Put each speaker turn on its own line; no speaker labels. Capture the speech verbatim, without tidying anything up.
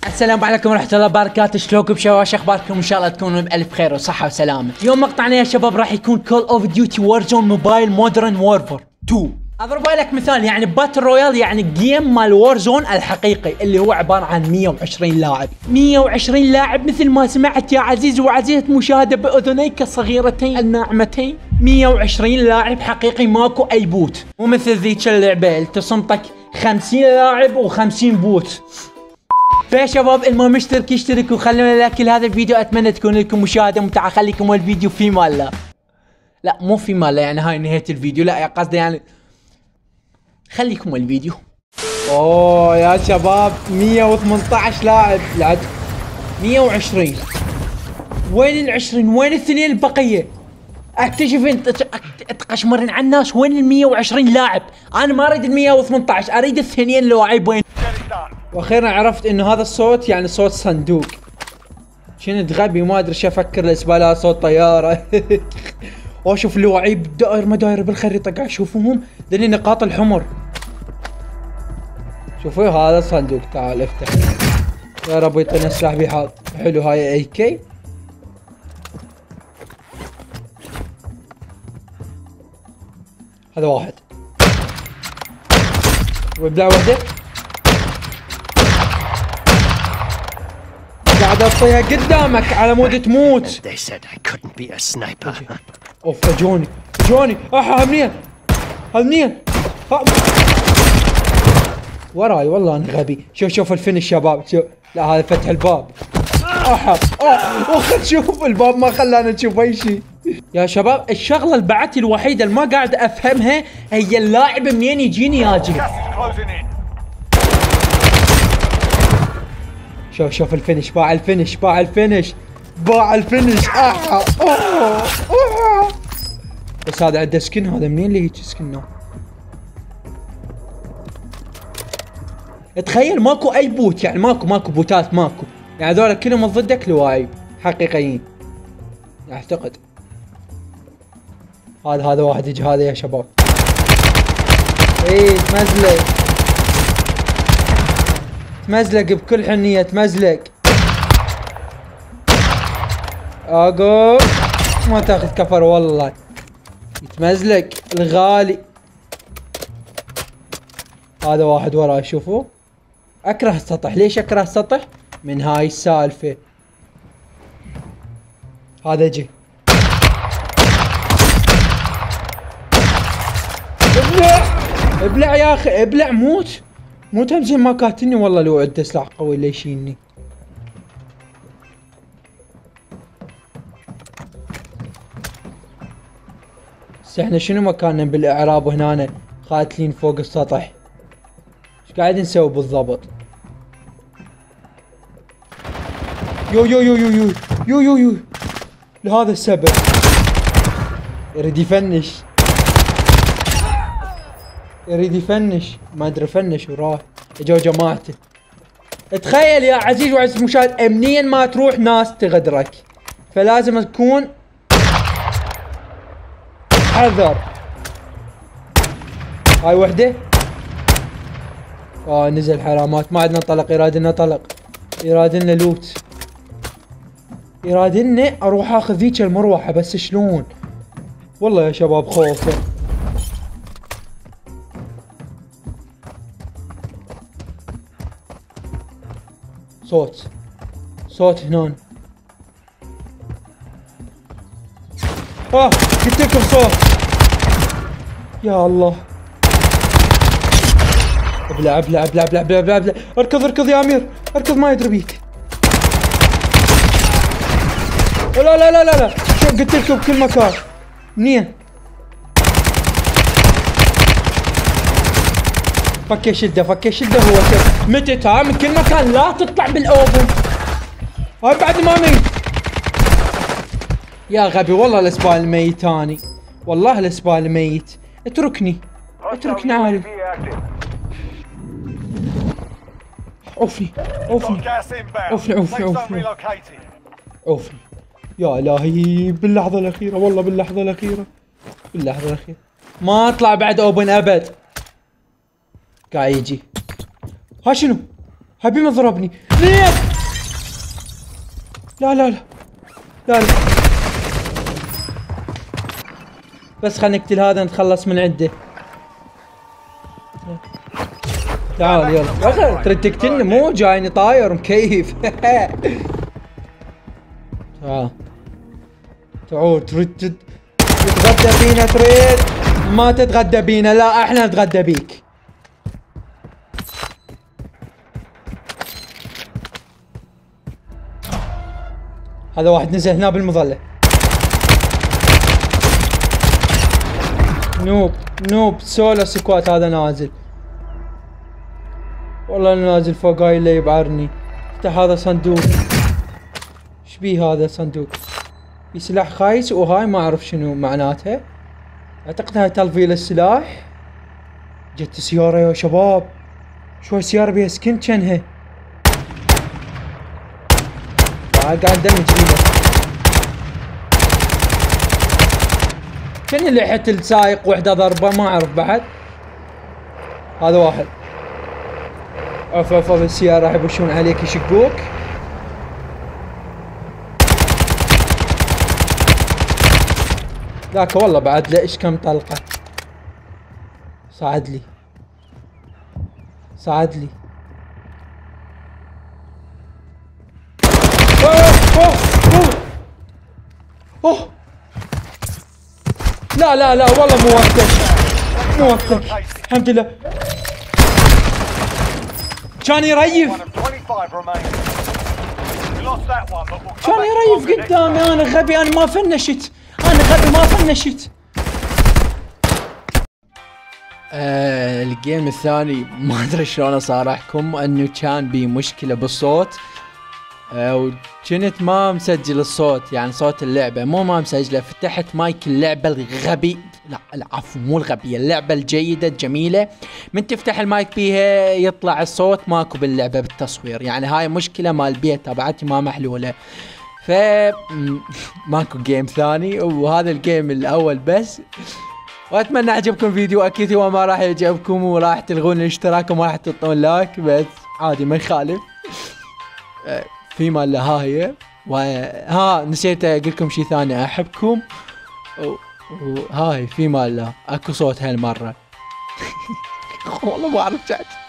السلام عليكم ورحمة الله وبركاته، شلونكم شباب؟ شو اخباركم؟ ان شاء الله تكونوا بألف خير وصحة وسلامة. اليوم مقطعنا يا شباب راح يكون كول اوف ديوتي وورزون موبايل مودرن وورفر تو. اضرب لك مثال، يعني باتل رويال، يعني جيم مال وورزون الحقيقي اللي هو عبارة عن مية وعشرين لاعب. مية وعشرين لاعب مثل ما سمعت يا عزيز وعزيزة مشاهدة بأذنيك الصغيرتين الناعمتين. مية وعشرين لاعب حقيقي، ماكو اي بوت، مو مثل ذيك اللعبة اللي تصنطك خمسين لاعب وخمسين بوت. فيا شباب المهم اشترك اشترك وخلونا لايك لهذا الفيديو، اتمنى تكون لكم مشاهده ممتعه. خليكم الفيديو في مال لا لا مو في مال لا يعني هاي نهايه الفيديو، لا قصدي يعني خليكم الفيديو. اوه يا شباب مية وثمانية عشر لاعب لعب مية وعشرين. وين العشرين؟ وين الاثنين البقيه؟ اكتشف انت تقشمرين على الناس. وين ال مية وعشرين لاعب؟ انا ما اريد ال مية وثمانية عشر، اريد الاثنين اللاعب. وين؟ واخيرا عرفت انه هذا الصوت يعني صوت صندوق. كنت غبي ما ادري شو افكر، الاسبالة صوت طياره. واشوف اللواعيب دائر مداير بالخريطه، قاعد اشوفهم ذني نقاط الحمر. شوفوا هذا الصندوق، تعال افتح. يا رب يعطينا السلاح بحال حلو. هاي اي كي. هذا واحد ويبلع وحده قاعد اطيها قدامك على مود تموت. اوف اجوني اجوني احا منين؟ هذا منين؟ وراي والله انا غبي. شوف شوف الفينش شباب، شوف. لا هذا فتح الباب. احا اخ شوف الباب ما خلانا نشوف اي شيء. يا شباب الشغله البعتي الوحيده اللي ما قاعد افهمها هي اللاعب منين يجيني ياجي. شوف شوف الفينش، باع الفينش باع الفينش باع الفينش. احا اوه اوه بس هذا عنده سكن. هذا منين اللي هيك سكنه؟ تخيل ماكو اي بوت، يعني ماكو ماكو بوتات ماكو، يعني هذول كلهم ضدك لواعيب حقيقيين اعتقد. هذا هذا واحد يجي هذا يا شباب. ايه تمزلق تمزلق بكل حنية تمزلق. اقول ما تاخذ كفر والله، يتمزلق الغالي. هذا واحد وراه شوفوا. اكره السطح. ليش اكره السطح؟ من هاي السالفة. هذا جي. ابلع ابلع يا اخي ابلع. موت موت همزين ما كاتني والله. لو عنده سلاح قوي اللي يشيلني. بس احنا شنو مكاننا بالاعراب هنا قاتلين فوق السطح؟ ايش قاعد نسوي بالضبط؟ يو يو يو يو يو يو يو يو لهذا السبب يريد يفنش يريد يفنش ما ادري فنش وراه اجوا جماعته. تخيل يا عزيز وعزيز المشاهد، امنيا ما تروح ناس تغدرك، فلازم تكون حذر. هاي وحده. اه نزل حرامات. ما عندنا طلق، يرادلنا طلق، يرادلنا لوت، يرادلنا اروح اخذ ذيك المروحه. بس شلون؟ والله يا شباب خوفه. صوت صوت هنون. اه قلت لكم صوت. يا الله. ابلع ابلع ابلع ابلع ابلع ابلع ابلع. اركض اركض يا امير اركض، ما يدري بيك. لا لا لا لا لا شو قلت لكم بكل مكان. منين؟ فكي شده فكي شده. هو متت ها من كل مكان. لا تطلع بالاوبن. هاي بعد ما ميت يا غبي. والله الاسبال ميت اني، والله الاسبال ميت. اتركني اتركني عالي. عوفني عوفني عوفني عوفني عوفني عوفني يا الهي. باللحظة الأخيرة والله باللحظة الأخيرة باللحظة الأخيرة. ما اطلع بعد اوبن ابد. قاعد يجي. ها شنو؟ حبيبي ضربني. ليه؟ لا لا لا لا لا بس خلينا نقتل هذا نتخلص من عنده. تعال يلا اخي تريد تقتلني مو جايني طاير مكيف. تعال تعال تريد تتغدى فينا تريد ما تتغدى بينا لا احنا نتغدى بيك. هذا واحد نزل هنا بالمظلة. نوب نوب سولو سكوات هذا نازل. والله نازل فوق هاي اللي يبعرني. افتح هذا صندوق. ايش بيه هذا صندوق؟ في سلاح خايس وهاي ما اعرف شنو معناتها. اعتقد هاي تلفيل السلاح. جت سيارة يا شباب. شوي سيارة بيها سكن جنها. قاعد دمج بيها. كان اللي حت السايق وحده ضربه ما اعرف بعد. هذا واحد. اوف اوف اوف السيارة راح يبشون عليك يشقوك. ذاك والله بعد له ايش كم طلقة. صعد لي. صعد لي. اوه اوه اوه اوه لا لا لا والله مو وقتك مو وقتك. الحمد لله. كان يريف كان يريف قدامي. انا غبي انا ما فنشت. انا غبي ما فنشت. آه الجيم الثاني ما ادري شلون اصارحكم انه كان بي مشكلة بالصوت. آه وكنت ما مسجل الصوت يعني صوت اللعبة مو ما مسجله. فتحت مايك اللعبة الغبي لا لا عفوا مو الغبية اللعبة الجيدة الجميلة. من تفتح المايك بيها يطلع الصوت ماكو باللعبة بالتصوير. يعني هاي مشكلة مال بيت تبعتي ما محلولة. ف ماكو جيم ثاني وهذا الجيم الاول بس. واتمنى عجبكم الفيديو. اكيد هو ما راح يعجبكم وراح تلغون الاشتراك وما راح تحطون لايك بس عادي ما يخالف. في مال لهاية وها نسيت اقول لكم شيء ثاني. احبكم وهاي في مال لا اكو صوت هالمرة. والله ما اعرف